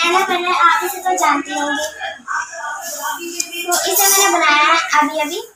Annabelle आप इसे तो जानती होंगी। तो इसे मैंने बनाया है अभी अभी।